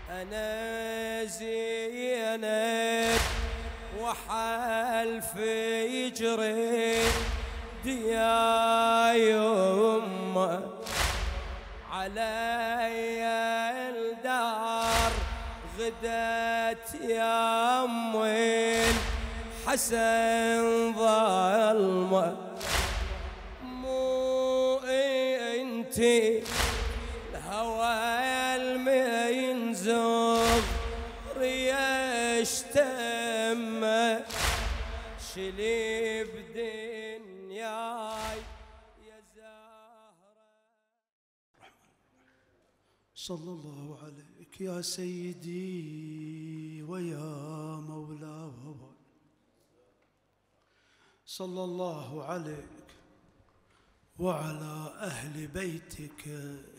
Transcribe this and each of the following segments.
أنا زينب وحلف يجري ديا يمه علي الدار غدت يا أمي الحسن ظلمه مو انتي الهوى المين زغ ريشتم شلي بدنياي يا زهرة. صلى الله عليك يا سيدي ويا مولاي، صلى الله عليك وعلى أهل بيتك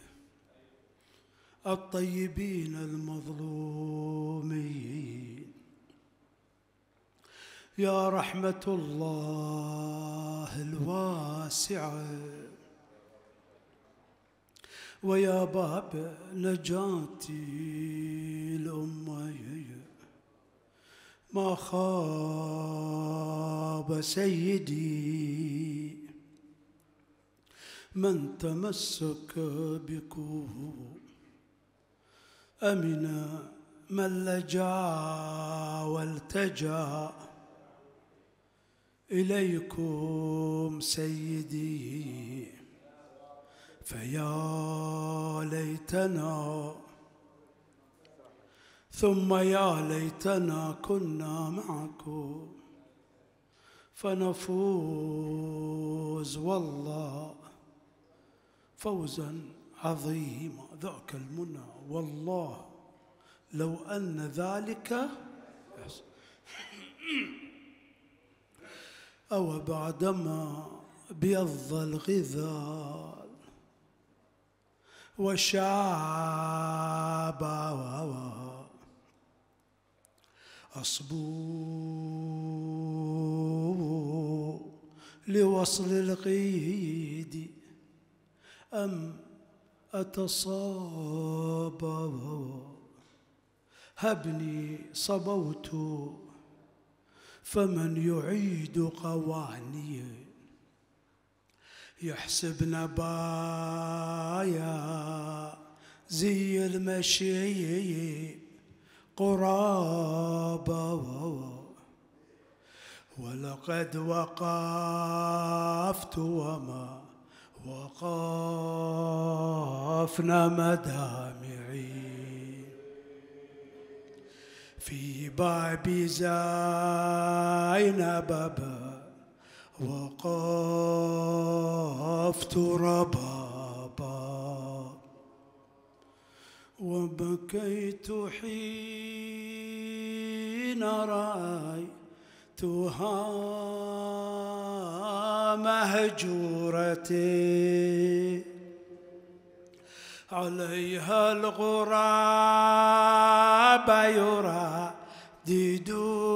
الطيبين المظلومين. يا رحمة الله الواسعة ويا باب نجاتي الأمة، ما خاب سيدي من تمسك بكم، أمن من لجا والتجا إليكم سيدي. فيا ليتنا ثم يا ليتنا كنا معكم فنفوز والله فوزا عظيما. ذاك المنى والله لو أن ذلك أو بعدما بيض الغذاء وشاب أصبو لوصل القيد أم أتصاب هبني صبوت فمن يعيد قواني يحسب نبايا زي المشي قرابا. ولقد وقفت وما وقفنا مدامعي في باب زينب وقفت ربابا وبكيت حين رأيتها مهجورتي عليها الغراب يردد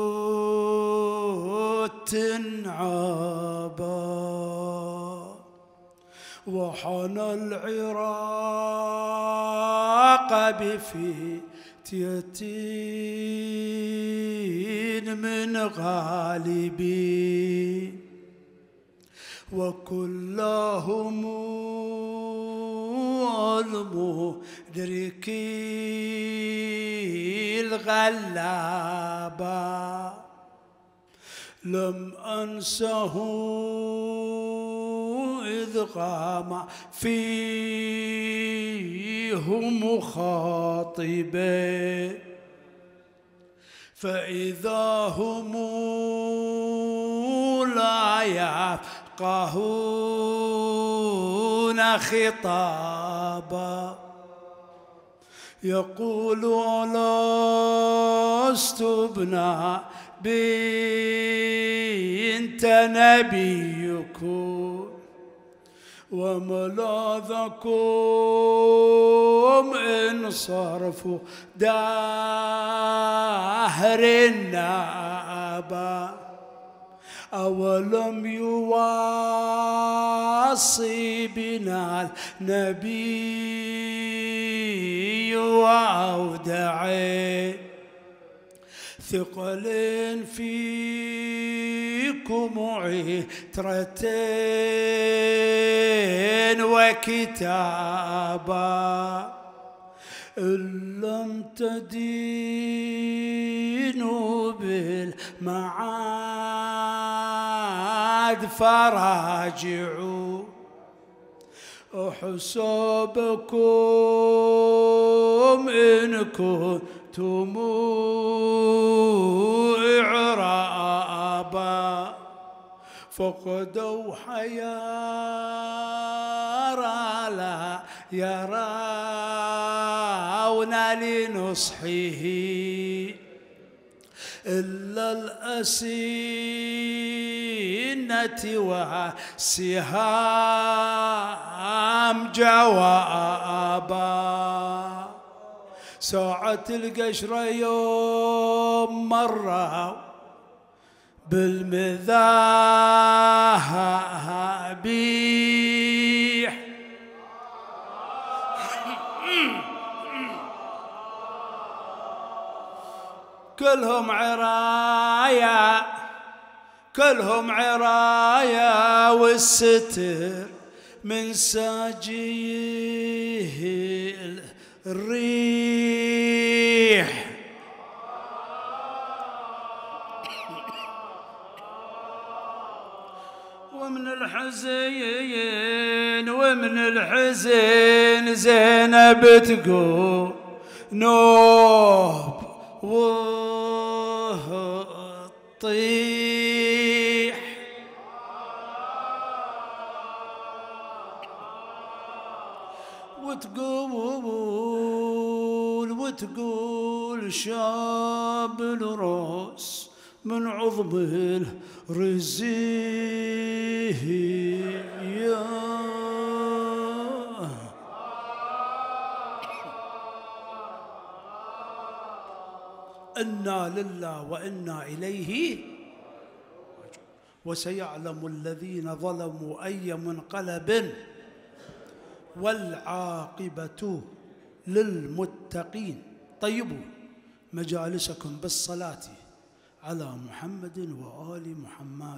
التنعابا وحن العراق بفتية من غالبي وكلهم المدركي الغلابة لم أنسه إذ قام فيهم خاطبا فإذا هم لا يفقهون خطابا يقول لست ابن بنت نبيكم وملاذكم إن صرفوا دهر النابا أولم يواصي بنا النبي وأودعي ثقل فيكم عترتين وكتابا إن لم تدينوا بالمعاد فراجعوا حسابكم إن كنتم إعرابا فقدوا حيارا لا يرون لنصحه إلا الأسنة وسهام جوابا ساعة القشرة يوم مرة بالمذابيح كلهم عرايا كلهم عرايا والستر من ساجيه الريح ومن الحزين زينب تقول نوب وطيح وتقول شاب الراس من عظم الرزيه يا إنا لله وإنا إليه وسيعلم الذين ظلموا أي منقلب والعاقبة للمتقين. طيبوا مجالسكم بالصلاة على محمد وآل محمد.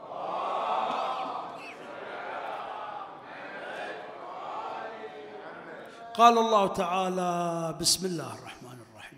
قال الله تعالى بسم الله الرحمن الرحيم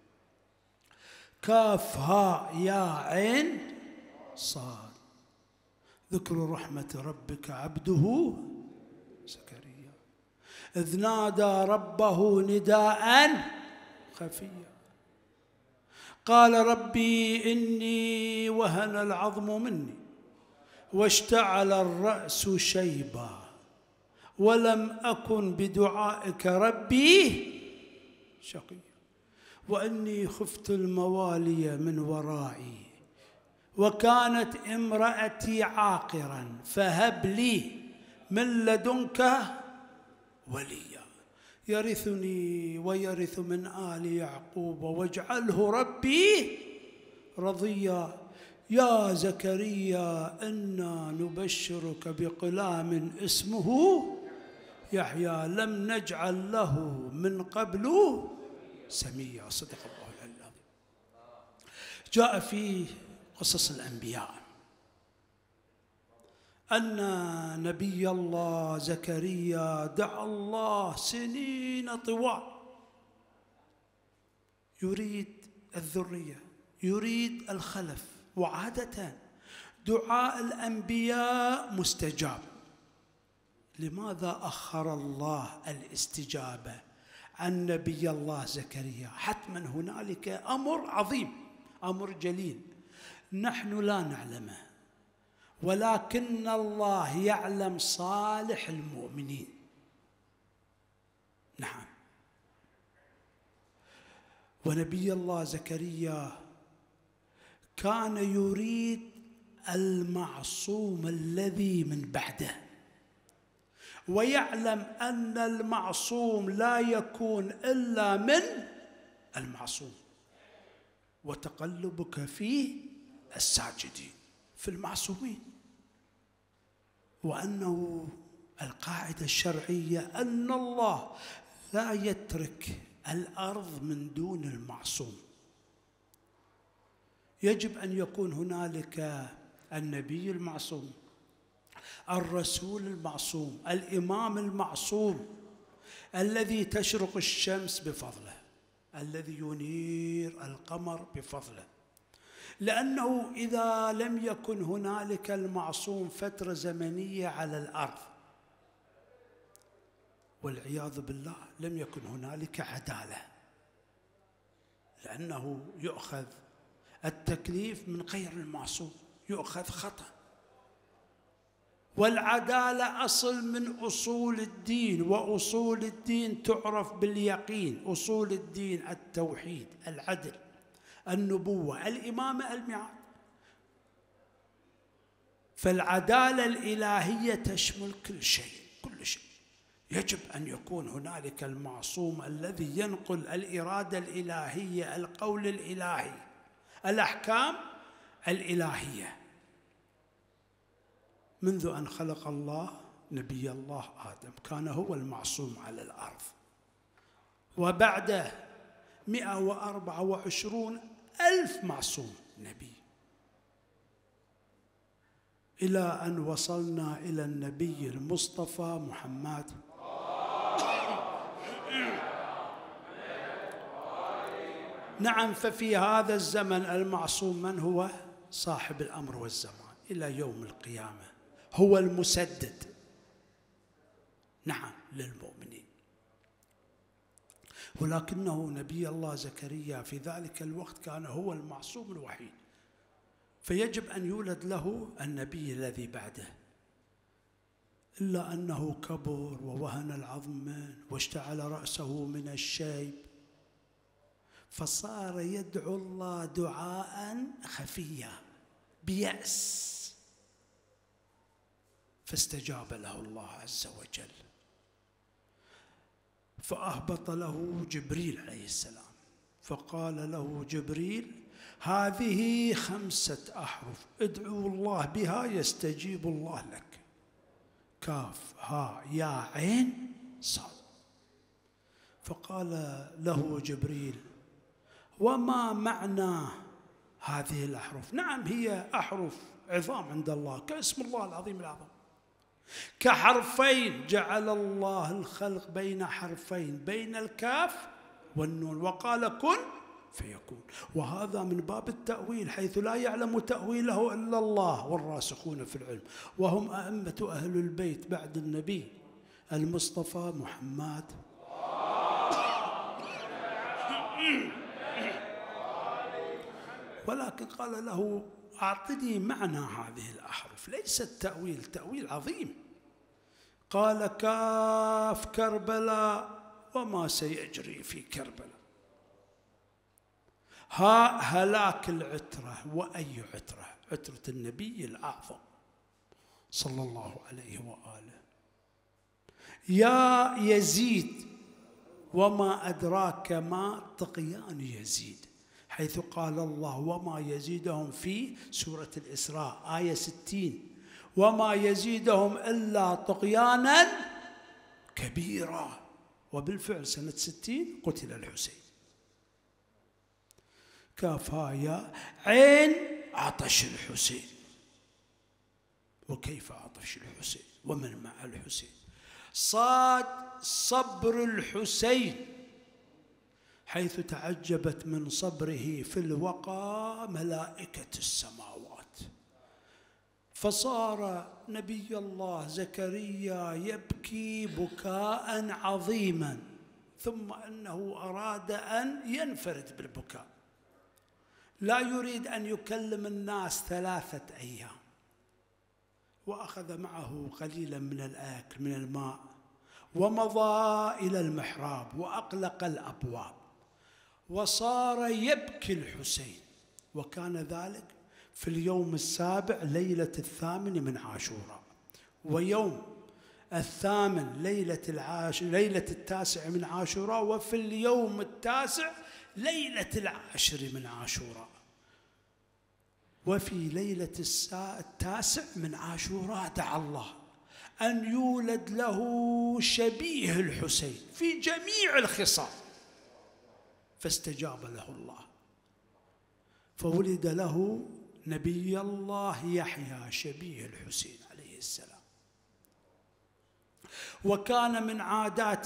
كاف هاء يا عين صاد ذكر رحمة ربك عبده زكريا إذ نادى ربه نداء خفيا قال ربي إني وهن العظم مني واشتعل الرأس شيبا ولم أكن بدعائك ربي شقيا وإني خفت الموالي من ورائي وكانت امرأتي عاقرا فهب لي من لدنك وليا يرثني ويرث من آل يعقوب واجعله ربي رضيا يا زكريا إنا نبشرك بغلام اسمه يحيى لم نجعل له من قبل سميا. صدق الله العلي العظيم. جاء في قصص الأنبياء أن نبي الله زكريا دعا الله سنين طوال يريد الذرية يريد الخلف وعادة دعاء الأنبياء مستجاب. لماذا أخر الله الاستجابة عن نبي الله زكريا؟ حتما هنالك أمر عظيم أمر جليل نحن لا نعلمه ولكن الله يعلم صالح المؤمنين. نعم. ونبي الله زكريا كان يريد المعصوم الذي من بعده ويعلم أن المعصوم لا يكون إلا من المعصوم وتقلبك في الساجدين في المعصومين، وأنه القاعدة الشرعية أن الله لا يترك الأرض من دون المعصوم. يجب أن يكون هنالك النبي المعصوم، الرسول المعصوم، الإمام المعصوم الذي تشرق الشمس بفضله، الذي ينير القمر بفضله. لأنه إذا لم يكن هنالك المعصوم فترة زمنية على الأرض والعياذ بالله لم يكن هنالك عدالة، لأنه يؤخذ التكليف من غير المعصوم، يؤخذ خطأ. والعدالة أصل من أصول الدين، وأصول الدين تعرف باليقين. أصول الدين التوحيد، العدل، النبوة، الإمامة، الميعاد. فالعدالة الإلهية تشمل كل شيء، كل شيء. يجب أن يكون هنالك المعصوم الذي ينقل الإرادة الإلهية، القول الإلهي، الأحكام الإلهية. منذ أن خلق الله نبي الله آدم كان هو المعصوم على الأرض، وبعده 124,000 معصوم نبي، إلى أن وصلنا إلى النبي المصطفى محمد. نعم، ففي هذا الزمن المعصوم من هو؟ صاحب الأمر والزمان إلى يوم القيامة، هو المسدد، نعم، للمؤمنين. ولكنه نبي الله زكريا في ذلك الوقت كان هو المعصوم الوحيد، فيجب أن يولد له النبي الذي بعده. إلا أنه كبر ووهن العظم منه واشتعل رأسه من الشيب، فصار يدعو الله دعاء خفيا بيأس، فاستجاب له الله عز وجل، فأهبط له جبريل عليه السلام، فقال له جبريل: هذه 5 أحرف ادعو الله بها يستجيب الله لك، كاف ها يا عين صاد. فقال له جبريل: وما معنى هذه الأحرف؟ نعم، هي أحرف عظام عند الله، كاسم الله العظيم الأعظم، كحرفين جعل الله الخلق بين حرفين، بين الكاف والنون، وقال كن فيكون. وهذا من باب التأويل، حيث لا يعلم تأويله إلا الله والراسخون في العلم، وهم أئمة أهل البيت بعد النبي المصطفى محمد. ولكن قال له: أعطني معنى هذه الأحرف، ليس التأويل، تأويل عظيم. قال: كاف كربلاء وما سيجري في كربلاء، ها هلاك العترة، وأي عترة؟ عترة النبي الأعظم صلى الله عليه وآله. يا يزيد وما أدراك ما طغيان يزيد، حيث قال الله: وما يزيدهم في سورة الإسراء آية 60: وما يزيدهم إلا طغيانا كبيرا. وبالفعل سنة 60 قتل الحسين. كاف ها يا عين عطش الحسين. وكيف عطش الحسين ومن مع الحسين؟ صاد صبر الحسين، حيث تعجبت من صبره في الوقى ملائكة السماوات، فصار نبي الله زكريا يبكي بكاء عظيما، ثم أنه أراد أن ينفرد بالبكاء، لا يريد أن يكلم الناس 3 أيام، وأخذ معه قليلا من الأكل من الماء، ومضى إلى المحراب وأغلق الأبواب، وصار يبكي الحسين. وكان ذلك في اليوم 7 ليلة 8 من عاشوراء، ويوم 8 ليلة 9 من عاشوراء، وفي اليوم 9 ليلة 10 من عاشوراء. وفي ليلة التاسع من عاشوراء دعا الله أن يولد له شبيه الحسين في جميع الخصال، فاستجاب له الله، فولد له نبي الله يحيى شبيه الحسين عليه السلام. وكان من عادات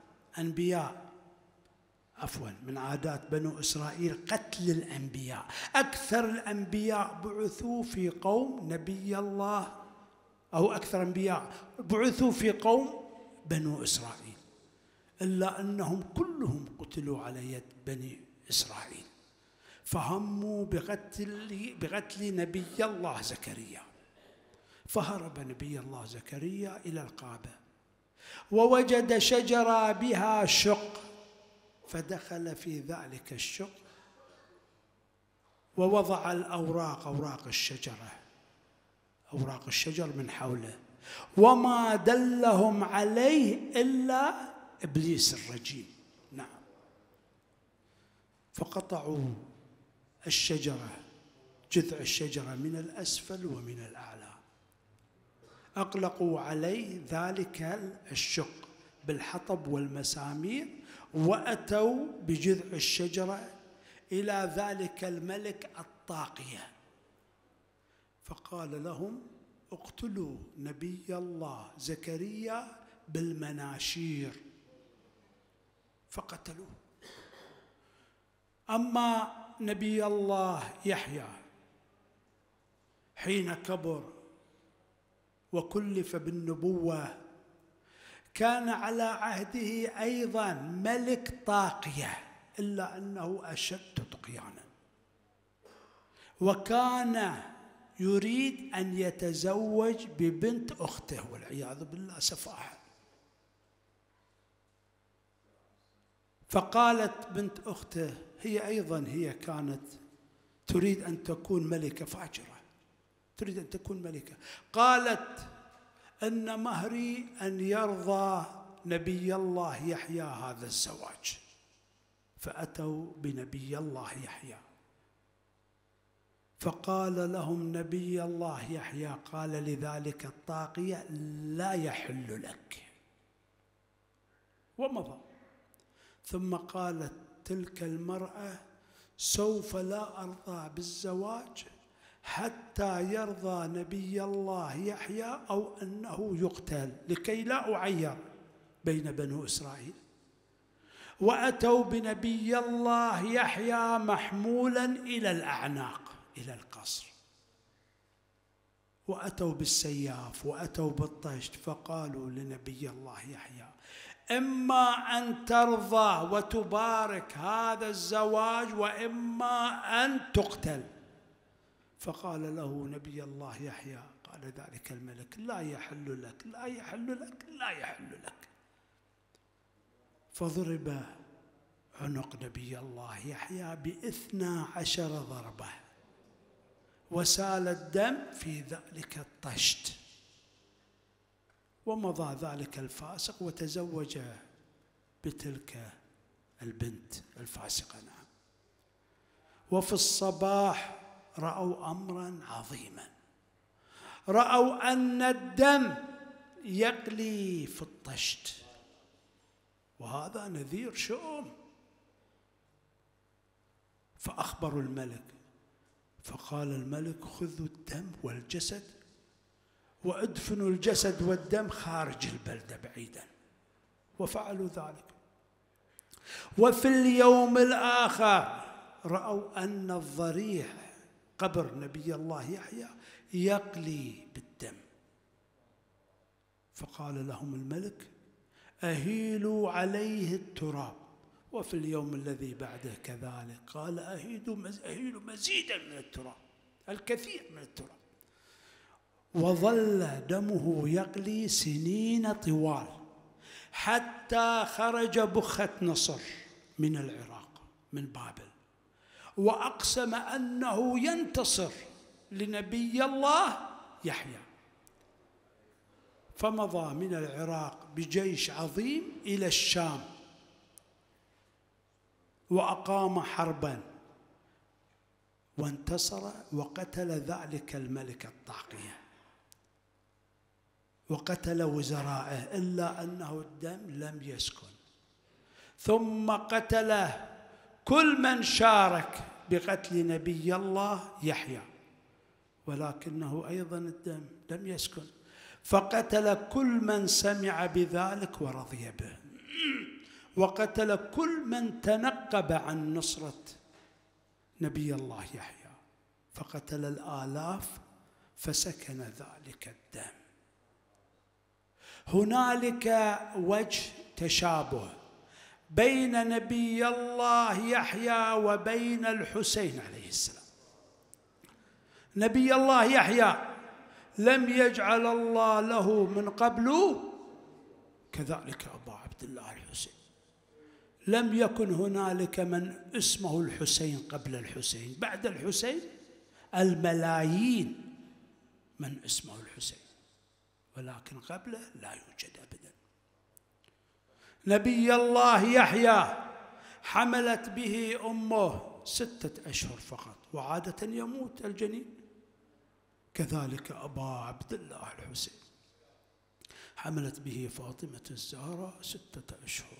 من عادات بنو إسرائيل قتل الأنبياء. أكثر الأنبياء بعثوا في قوم نبي الله، أو أكثر أنبياء بعثوا في قوم بنو إسرائيل، إلا أنهم كلهم قتلوا على يد بني إسرائيل، فهموا بقتل نبي الله زكريا. فهرب نبي الله زكريا إلى الغابة ووجد شجرة بها شق، فدخل في ذلك الشق ووضع أوراق الشجر من حوله، وما دلهم عليه إلا إبليس الرجيم. نعم. فقطعوا جذع الشجرة من الأسفل ومن الأعلى، أغلقوا عليه ذلك الشق بالحطب والمسامير، وأتوا بجذع الشجرة إلى ذلك الملك الطاغية، فقال لهم: اقتلوا نبي الله زكريا بالمناشير، فقتلوه. أما نبي الله يحيى حين كبر وكلف بالنبوة، كان على عهده أيضا ملك طاغية، إلا أنه أشد طغيانا، وكان يريد أن يتزوج ببنت أخته، والعياذ بالله سفاحة. فقالت بنت أخته، هي كانت تريد أن تكون ملكة فاجرة، تريد أن تكون ملكة، قالت: أن مهري أن يرضى نبي الله يحيى هذا الزواج. فأتوا بنبي الله يحيى، فقال لهم نبي الله يحيى، قال لذلك الطاغية: لا يحل لك، ومضى. ثم قالت تلك المرأة: سوف لا أرضى بالزواج حتى يرضى نبي الله يحيى أو أنه يقتل، لكي لا أعير بين بنو إسرائيل. وأتوا بنبي الله يحيى محمولا إلى الأعناق إلى القصر، وأتوا بالسياف وأتوا بالطشت، فقالوا لنبي الله يحيى: إما أن ترضى وتبارك هذا الزواج، وإما أن تقتل. فقال له نبي الله يحيى، قال ذلك الملك: لا يحل لك، لا يحل لك، لا يحل لك. فضرب عنق نبي الله يحيى ب12 ضربة، وسال الدم في ذلك الطشت. ومضى ذلك الفاسق وتزوج بتلك البنت الفاسقة. نعم. وفي الصباح رأوا أمرا عظيما، رأوا أن الدم يقلي في الطشت، وهذا نذير شؤم. فأخبروا الملك، فقال الملك: خذوا الدم والجسد وادفنوا الجسد والدم خارج البلدة بعيدا. وفعلوا ذلك. وفي اليوم الآخر رأوا أن الضريح قبر نبي الله يحيى يقلي بالدم، فقال لهم الملك: أهيلوا عليه التراب. وفي اليوم الذي بعده كذلك قال: أهيلوا مزيدا من التراب، الكثير من التراب. وظل دمه يقلي سنين طوال، حتى خرج بخت نصر من العراق من بابل، وأقسم أنه ينتصر لنبي الله يحيى. فمضى من العراق بجيش عظيم إلى الشام، وأقام حربا، وانتصر وقتل ذلك الملك الطاغية وقتل وزراءه، إلا أنه الدم لم يسكن. ثم قتل كل من شارك بقتل نبي الله يحيى، ولكنه أيضا الدم لم يسكن، فقتل كل من سمع بذلك ورضي به، وقتل كل من تنقب عن نصرة نبي الله يحيى، فقتل الآلاف فسكن ذلك الدم. هنالك وجه تشابه بين نبي الله يحيى وبين الحسين عليه السلام. نبي الله يحيى لم يجعل الله له من قبل، كذلك أبا عبد الله الحسين. لم يكن هنالك من اسمه الحسين قبل الحسين، بعد الحسين الملايين من اسمه الحسين، ولكن قبله لا يوجد أبدا. نبي الله يحيى حملت به أمه 6 أشهر فقط، وعادة يموت الجنين. كذلك أبا عبد الله الحسين حملت به فاطمة الزهراء 6 أشهر.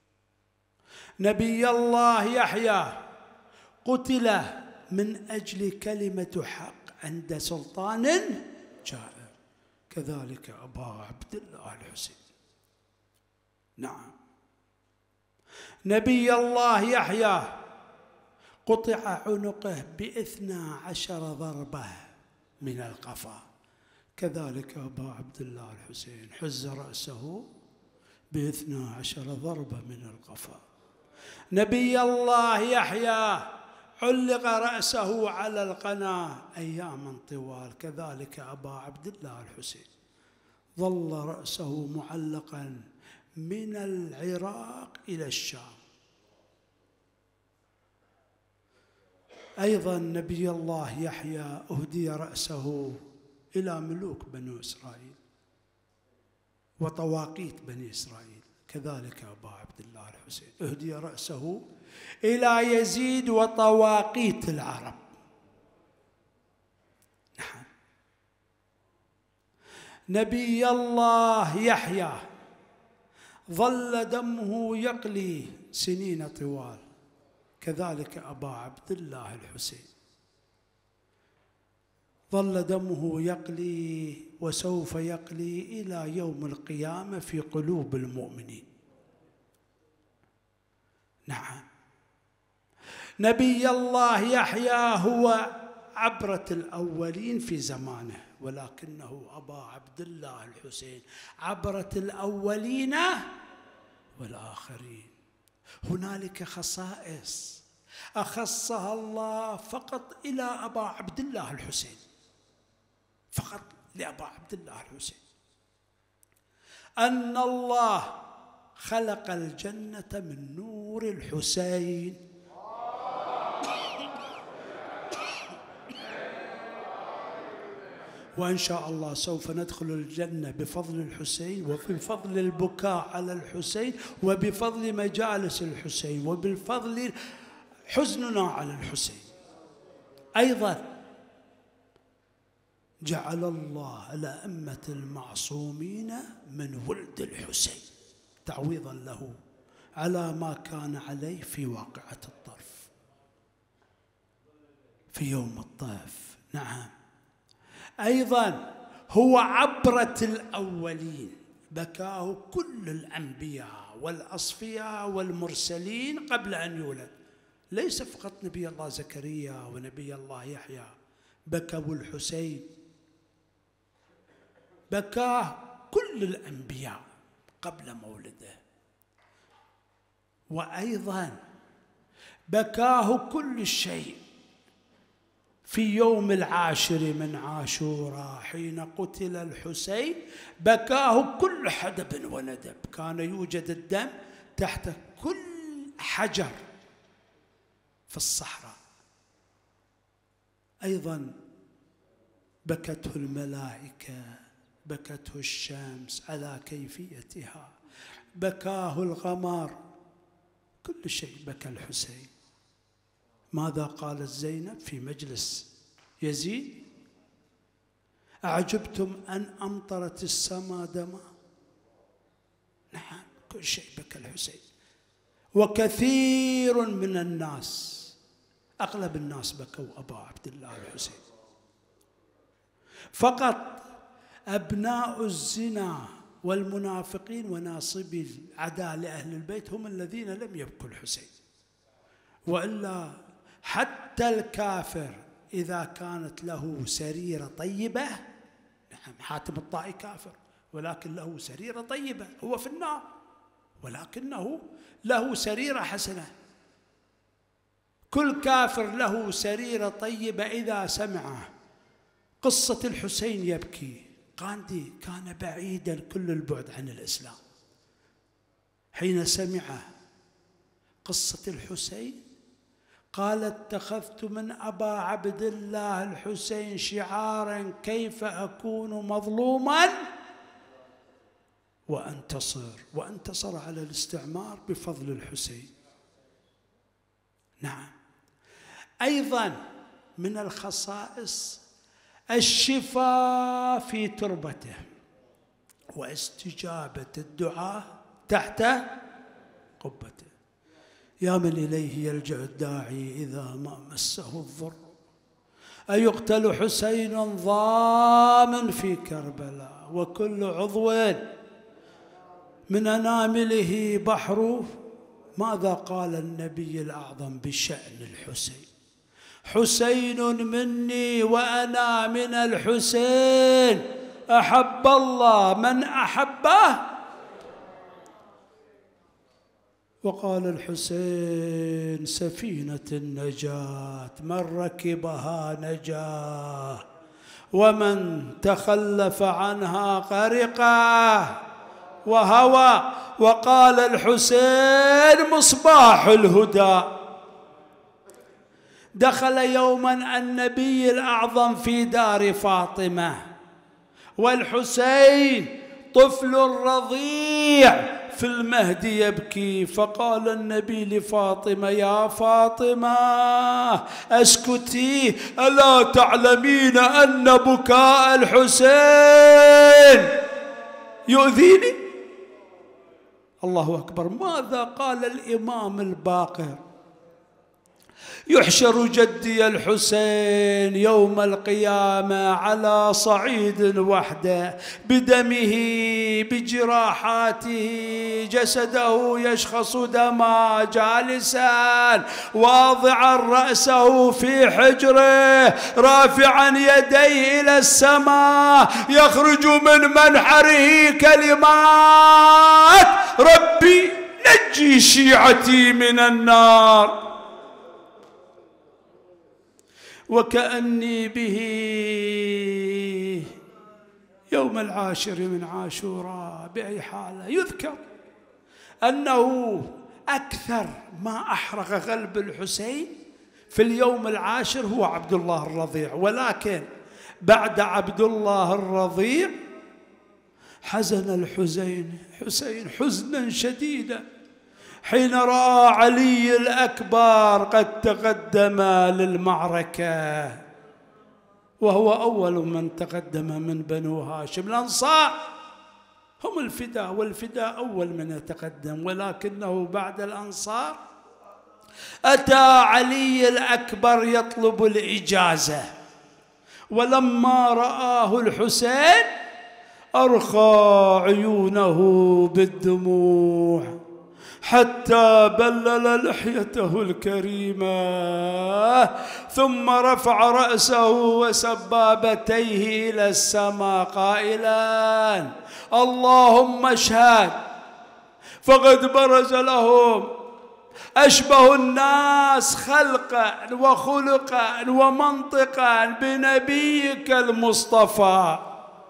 نبي الله يحيى قتل من أجل كلمة حق عند سلطان جائر، كذلك أبا عبد الله الحسين. نعم، نبي الله يحيى قطع عنقه ب12 ضربة من القفا، كذلك أبا عبد الله الحسين حز رأسه ب12 ضربة من القفا. نبي الله يحيى علق رأسه على القناة أياما طوال، كذلك أبا عبد الله الحسين ظل رأسه معلقا من العراق إلى الشام. أيضا نبي الله يحيى أهدي رأسه إلى ملوك بني إسرائيل وطواقيت بني إسرائيل، كذلك أبا عبد الله الحسين أهدي رأسه إلى يزيد وطواقيت العرب. نعم، نبي الله يحيى ظل دمه يقلي سنين طوال، كذلك أبا عبد الله الحسين ظل دمه يقلي وسوف يقلي إلى يوم القيامة في قلوب المؤمنين. نعم، نبي الله يحيى هو عبرة الأولين في زمانه، ولكنه أبا عبد الله الحسين عبرة الأولين والآخرين. هنالك خصائص أخصها الله فقط إلى أبا عبد الله الحسين، فقط لأبا عبد الله الحسين، أن الله خلق الجنة من نور الحسين. وإن شاء الله سوف ندخل الجنة بفضل الحسين، وبفضل البكاء على الحسين، وبفضل مجالس الحسين، وبفضل حزننا على الحسين. أيضا جعل الله الأئمة المعصومين من ولد الحسين تعويضا له على ما كان عليه في واقعة الطرف في يوم الطرف. نعم، أيضا هو عبرة الأولين، بكاه كل الأنبياء والأصفياء والمرسلين قبل أن يولد، ليس فقط نبي الله زكريا ونبي الله يحيى، بكوا الحسين، بكاه كل الأنبياء قبل مولده. وأيضا بكاه كل شيء في يوم 10 من عاشوراء حين قتل الحسين، بكاه كل حدب وندب، كان يوجد الدم تحت كل حجر في الصحراء. أيضا بكته الملائكة، بكته الشمس على كيفيتها، بكاه القمر، كل شيء بكى الحسين. ماذا قالت زينب في مجلس يزيد؟ أعجبتم أن أمطرت السماء دما؟ نعم، كل شيء بكى الحسين. وكثير من الناس، أغلب الناس بكوا أبا عبد الله الحسين. فقط أبناء الزنا والمنافقين وناصبي العداء لأهل البيت هم الذين لم يبكوا الحسين. وإلا حتى الكافر إذا كانت له سريرة طيبة، نعم حاتم الطائي كافر ولكن له سريرة طيبة، هو في النار ولكنه له سريرة حسنة. كل كافر له سريرة طيبة إذا سمع قصة الحسين يبكي. غاندي كان بعيدا كل البعد عن الإسلام، حين سمع قصة الحسين قال: اتخذت من أبا عبد الله الحسين شعارا كيف أكون مظلوما وأنتصر على الاستعمار بفضل الحسين. نعم، أيضا من الخصائص الشفاء في تربته واستجابة الدعاء تحت قبته. يا من إليه يلجأ الداعي إذا ما مسه الضر، أيقتل حسين ضام في كربلاء وكل عضو من أنامله بحر. ماذا قال النبي الأعظم بشأن الحسين؟ حسين مني وأنا من الحسين، أحب الله من أحبه. وقال الحسين: سفينة النجاة من ركبها نجاه ومن تخلف عنها غرقه وهوى. وقال الحسين: مصباح الهدى. دخل يوما النبي الأعظم في دار فاطمة والحسين طفل رضيع في المهد يبكي، فقال النبي لفاطمة: يا فاطمة اسكتي، ألا تعلمين أن بكاء الحسين يؤذيني؟ الله أكبر. ماذا قال الإمام الباقر؟ يحشر جدي الحسين يوم القيامة على صعيد وحده بدمه بجراحاته، جسده يشخص دما، جالسا واضعا رأسه في حجره، رافعا يديه إلى السماء، يخرج من منحره كلمات: ربي نجي شيعتي من النار. وكأني به يوم 10 من عاشوراء بأي حالة يذكر أنه أكثر ما أحرق قلب الحسين في اليوم 10 هو عبد الله الرضيع، ولكن بعد عبد الله الرضيع حزن الحسين حزنا شديدا حين رأى علي الأكبر قد تقدم للمعركة، وهو أول من تقدم من بنو هاشم. الأنصار هم الفداء، والفداء أول من يتقدم، ولكنه بعد الأنصار أتى علي الأكبر يطلب الإجازة، ولما رآه الحسين أرخى عيونه بالدموع حتى بلل لحيته الكريمة، ثم رفع رأسه وسبابتيه إلى السماء قائلا: اللهم اشهد، فقد برز لهم أشبه الناس خلقا وخلقا ومنطقا بنبيك المصطفى،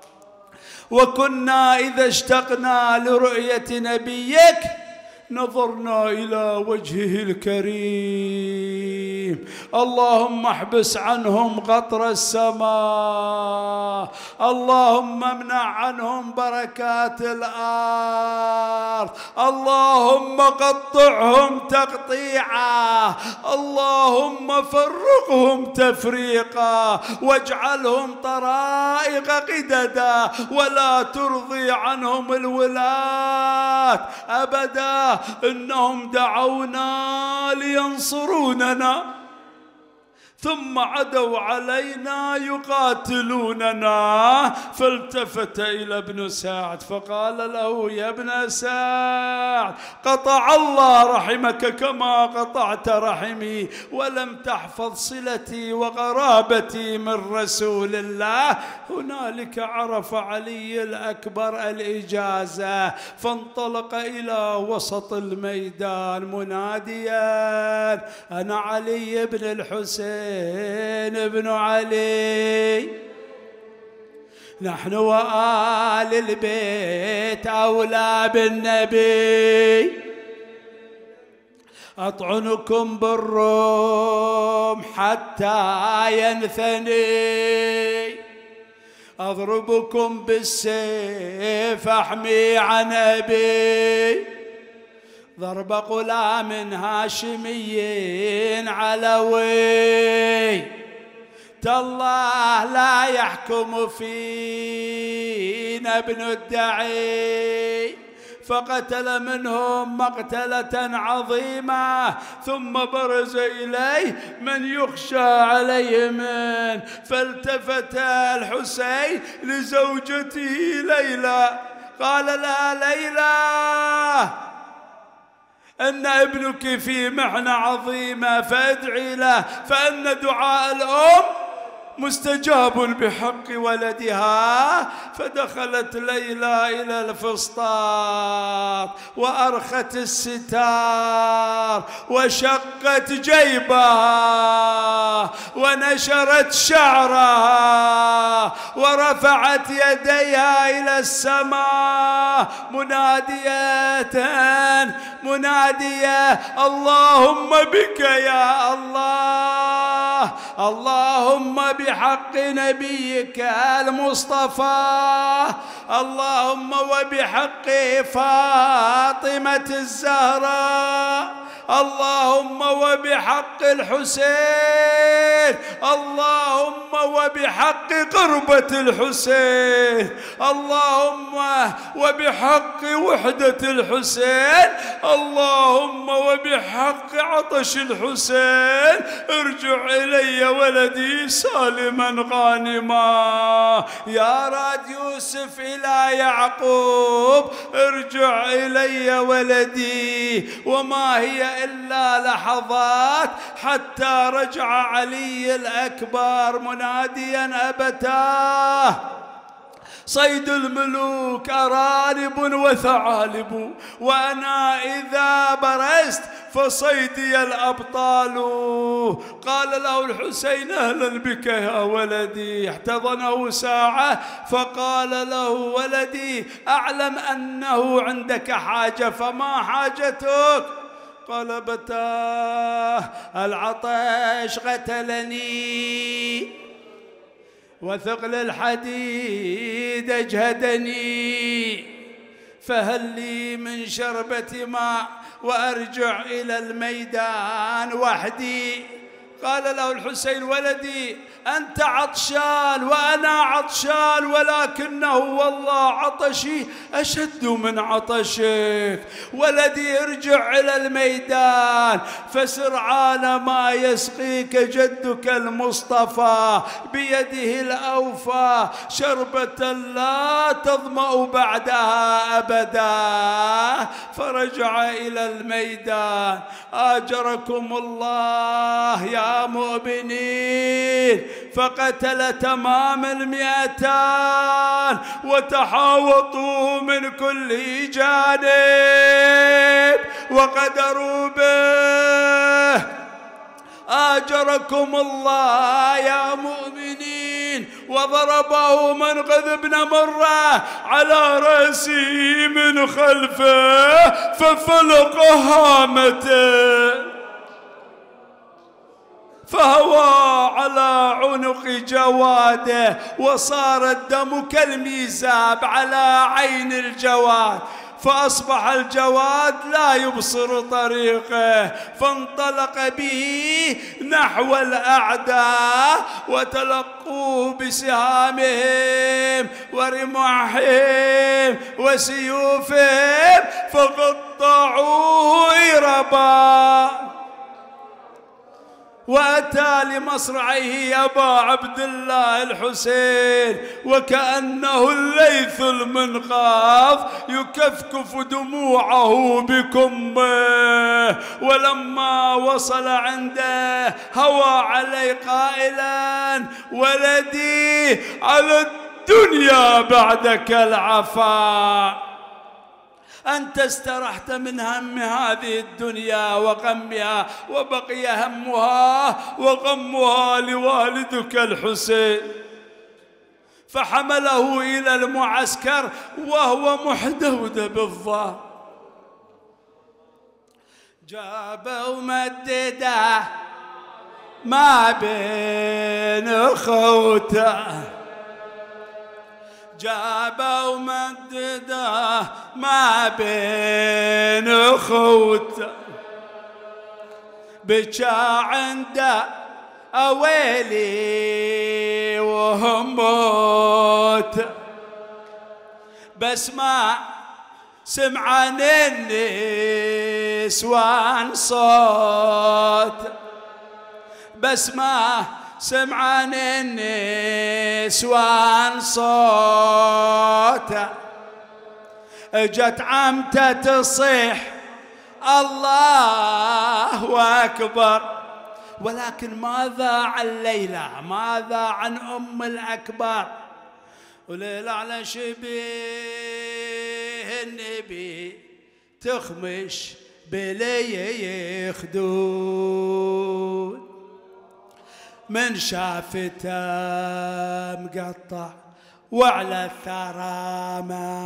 وكنا إذا اشتقنا لرؤية نبيك نظرنا إلى وجهه الكريم. كريم. اللهم احبس عنهم قطر السماء، اللهم امنع عنهم بركات الأرض، اللهم قطعهم تقطيعا، اللهم فرقهم تفريقا، واجعلهم طرائق قددا، ولا ترضي عنهم الولاة أبدا. إنهم دعونا لينصروننا ثم عدوا علينا يقاتلوننا. فالتفت إلى ابن سعد فقال له: يا ابن سعد، قطع الله رحمك كما قطعت رحمي، ولم تحفظ صلتي وقرابتي من رسول الله. هنالك عرف علي الأكبر الإجازة، فانطلق إلى وسط الميدان مناديا: أنا علي بن الحسين ابن علي، نحن وآل البيت أولى بالنبي، أطعنكم بالروم حتى ينثني، أضربكم بالسيف أحمي عن أبي، ضرب غلام هاشمي علوي، تالله لا يحكم فينا ابن الدعي. فقتل منهم مقتلة عظيمة، ثم برز إليه من يخشى عليه من، فالتفت الحسين لزوجته ليلى قال: لا ليلى، أن ابنك في محنة عظيمة فادعي له، فإن دعاء الأم مستجاب بحق ولدها. فدخلت ليلى إلى الفسطاط وأرخت الستار وشقت جيبها ونشرت شعرها ورفعت يديها إلى السماء منادية: اللهم بك يا الله، اللهم بحق نبيك المصطفى، اللهم وبحق فاطمة الزهراء، اللهم وبحق الحسين، اللهم وبحق قربة الحسين، اللهم وبحق وحدة الحسين، اللهم وبحق عطش الحسين، ارجع إلي ولدي سالما غانما. يا راد يوسف إلى يعقوب: ارجع إلي ولدي. وما هي إلا لحظات حتى رجع علي الأكبر مناديا: أبتاه، صيد الملوك أرانب وثعالب، وأنا إذا برزت فصيدي الأبطال. قال له الحسين: أهلا بك يا ولدي. احتضنه ساعة فقال له: ولدي، أعلم أنه عندك حاجة، فما حاجتك؟ قال: بتاه، العطش قتلني، وثقل الحديد أجهدني، فهل لي من شربة ماء وأرجع إلى الميدان وحدي؟ قال له الحسين: ولدي، أنت عطشان وأنا عطشان، ولكنه والله عطشي أشد من عطشك. ولدي، ارجع إلى الميدان، فسرعان ما يسقيك جدك المصطفى بيده الأوفى شربة لا تظمأ بعدها أبدا. فرجع إلى الميدان. آجركم الله يا مؤمنين، فقتل تمام 200 وتحاوطوا من كل جانب وقدروا به. آجركم الله يا مؤمنين. وضربه منقذ بن مرة على رأسه من خلفه ففلق هامته. فهوى على عنق جواده وصار الدم كالميزاب على عين الجواد، فأصبح الجواد لا يبصر طريقه، فانطلق به نحو الأعداء وتلقوه بسهامهم ورماحهم وسيوفهم فقطعوه إربا. وأتى لمصرعه أبا عبد الله الحسين وكأنه الليث المنقاذ يكفكف دموعه بكمه، ولما وصل عنده هوى عليه قائلا: ولدي على الدنيا بعدك العفاء، أنت استرحت من هم هذه الدنيا وغمها، وبقي همها وغمها لوالدك الحسين. فحمله إلى المعسكر وهو محدود بالظهر، جابه ومدده ما بين أخوته، جابه ومدده ما بين أخوته، بكى عنده أويلي وهموت، بس ما سمع عن النسوان صوت، بس ما سمع عن النسوان صوت. اجت عمته تصيح الله أكبر، ولكن ماذا عن ليلى؟ ماذا عن أم الأكبر؟ وليلى على شبيه النبي تخمش بلي خدود، من شافته مقطع وعلى الثرى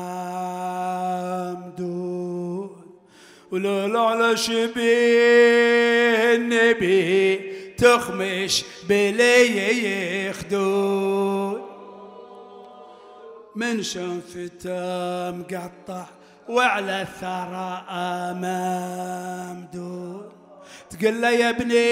ممدود، ولولا على شبيه النبي تخمش بلي خدود، من شافته مقطع وعلى الثرى ممدود. تقول له يا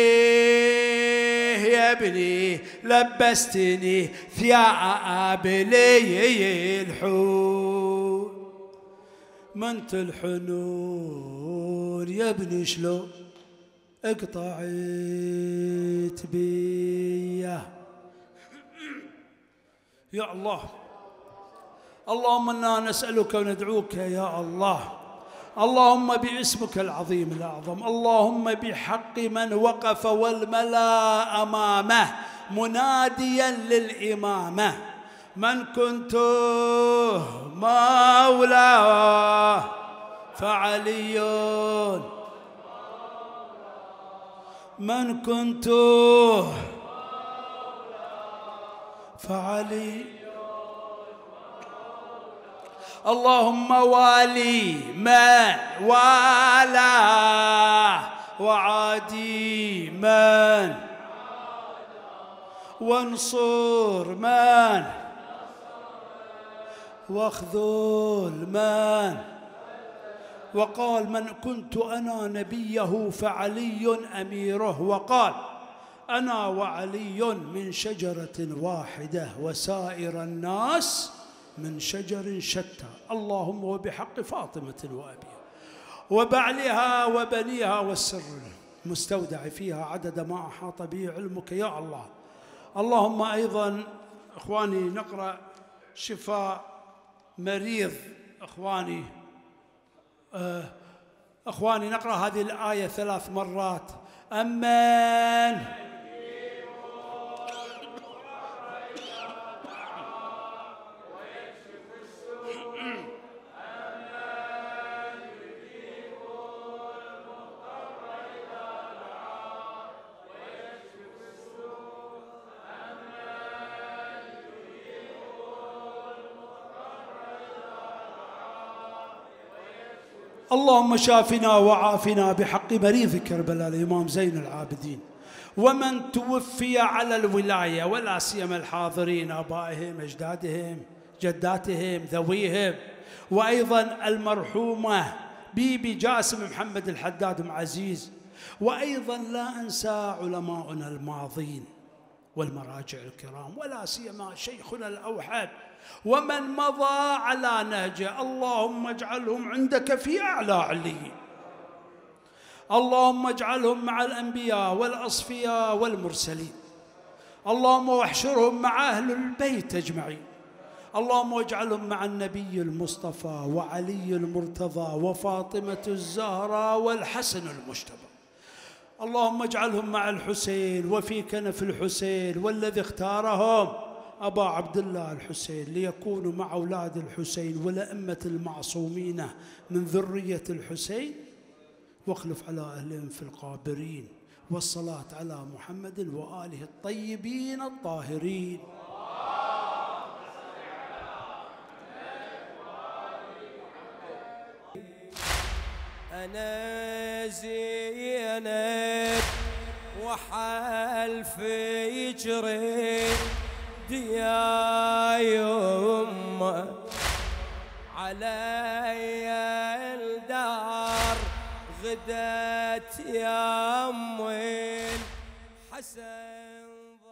ابني لبستني ثياب لي الحور، منت الحنون يا ابني شلون اقطعت بيه. يا الله، اللهم انا نسألك وندعوك يا الله، اللهم باسمك العظيم الأعظم، اللهم بحق من وقف والملا أمامه مناديا للإمامة: من كنت مولاه فعلي، من كنت فعلي، اللهم والي من والاه وعادي من، وانصر من واخذل من. وقال: من كنت أنا نبيه فعلي أميره، وقال: أنا وعلي من شجرة واحدة وسائر الناس من شجر شتى. اللهم وبحق فاطمة وأبيها وبعلها وبنيها والسر المستودع فيها عدد ما أحاط به علمك يا الله. اللهم أيضا إخواني نقرأ شفاء مريض أخواني نقرأ هذه الآية 3 مرات. أمن اللهم شافنا وعافنا بحق مريض كربلاء الإمام زين العابدين، ومن توفي على الولاية، ولا سيما الحاضرين آبائهم أجدادهم جداتهم ذويهم، وأيضا المرحومة بيبي جاسم محمد الحداد أم عزيز، وأيضا لا أنسى علماؤنا الماضين والمراجع الكرام، ولا سيما شيخنا الأوحد ومن مضى على نهجه. اللهم اجعلهم عندك في أعلى عليين، اللهم اجعلهم مع الأنبياء والأصفياء والمرسلين، اللهم واحشرهم مع أهل البيت أجمعين، اللهم اجعلهم مع النبي المصطفى وعلي المرتضى وفاطمة الزهراء والحسن المجتبى. اللهم اجعلهم مع الحسين وفي كنف الحسين، والذي اختارهم أبا عبد الله الحسين ليكونوا مع أولاد الحسين والأئمة المعصومين من ذرية الحسين، واخلف على أهلهم في القابرين، والصلاة على محمد وآله الطيبين الطاهرين. أنا زينب وحلف يجري يا يمه علي الدار غدت يا أمي الحسن.